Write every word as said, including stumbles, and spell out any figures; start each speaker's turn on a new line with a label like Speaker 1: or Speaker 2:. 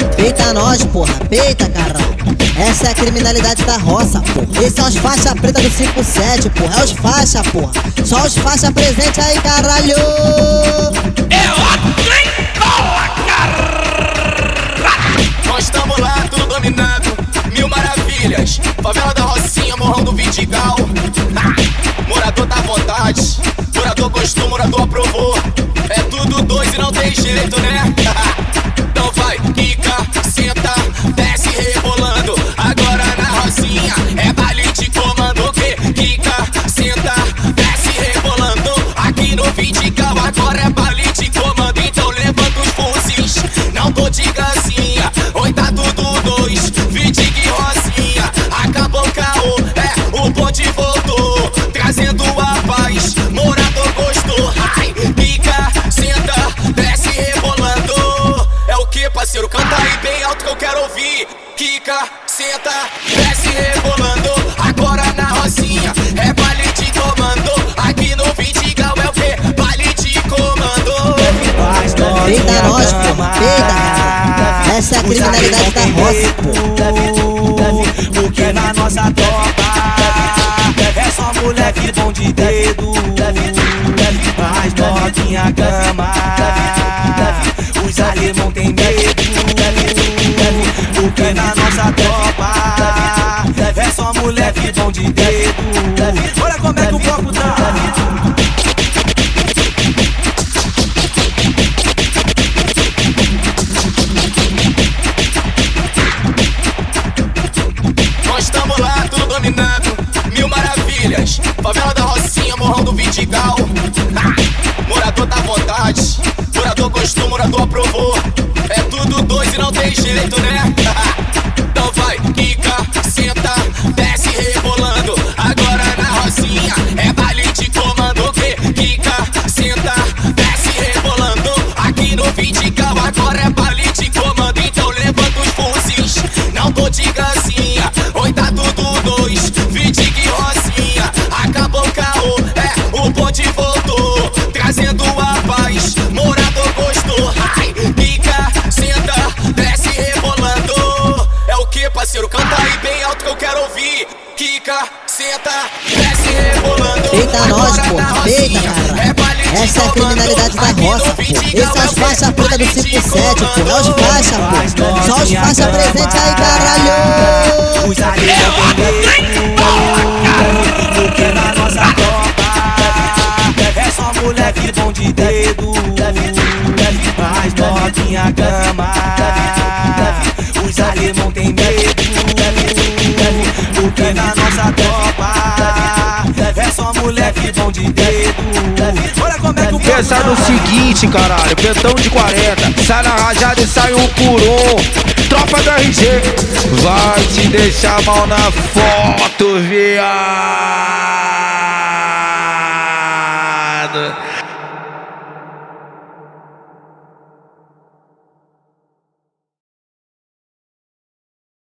Speaker 1: Peita nós, porra, peita, caralho. Essa é a criminalidade da roça, porra. Esses são os faixa preta do cinco sete, porra. É os faixa, porra. Só os faixa presente aí, caralho.
Speaker 2: É o trem bola, caralho.
Speaker 3: Nós tamo lá, tudo dominado, mil maravilhas. Favela da Rocinha, morrão do Vidigal. Morador da vontade, morador gostou, morador aprovou. É tudo dois e não tem jeito, né? Então vai, quica, senta, desce rebolando. Agora na Rocinha é baile de comando. Que quica, senta, desce rebolando. Aqui no Vidigal agora é baile de comando. Então levanta os fuzis, não tô de gracinha. Oi, tá tudo dois, Vidiga e Rocinha. Acabou o caô, é, o bonde voltou, trazendo a paz, morador gostou. Ai, quica, senta, desce rebolando. É o que, parceiro? Canta aí bem alto que eu quero ouvir. Quica, senta, desce rebolando. Agora na Rocinha é baile de comando. Aqui no Vidigal é o que? Baile de comando.
Speaker 1: Peita nós, porra, peita, caralho. Essa é a criminalidade da roça, porra.
Speaker 4: Porque na nossa tropa é só moleque bom de dedo. As novinha cama, os alemão tem medo. Porque na nossa tropa é só moleque bom de dedo. Olha como é que o copo tá.
Speaker 3: Nós tamo lá, tudo dominado, mil maravilhas. Favela da Rocinha, morrão do Vidigal. Morador da vontade, morador gostou, morador aprovou. É tudo dois e não tem jeito, né? Então vai, quica, senta, desce rebolando. Agora na Rocinha é baile de comando. Que quica, senta, desce rebolando. Aqui no Vidigal agora é baile de comando. Então levanta os fuzis, não tô de gracinha. Oi, tá tudo dois, Vidiga e Rocinha. Acabou o caô, é, o bonde voltou, trazendo a paz, morador gostou. Ai, quica, senta, desce rebolando. É o que, parceiro? Canta aí bem alto que eu quero ouvir. Quica, senta, desce rebolando.
Speaker 1: Peita nós, porra, peita, caralho. Essa é a criminalidade da roça, porra. Esses são os faixa preta do cinco sete, porra. É os faixa, porra. Só os faixa presente aí, caralho.
Speaker 4: Os alemão tem medo. Porque na nossa tropa é só moleque bom de dedo. As novinha cama, os alemão tem medo. Porque na nossa tropa é só moleque bom de dedo. Olha como é que o
Speaker 2: Pensa no seguinte, caralho, pentão de quarenta, sai na rajada e sai um por um. Tropa do R G vai te deixar mal na foto, viado.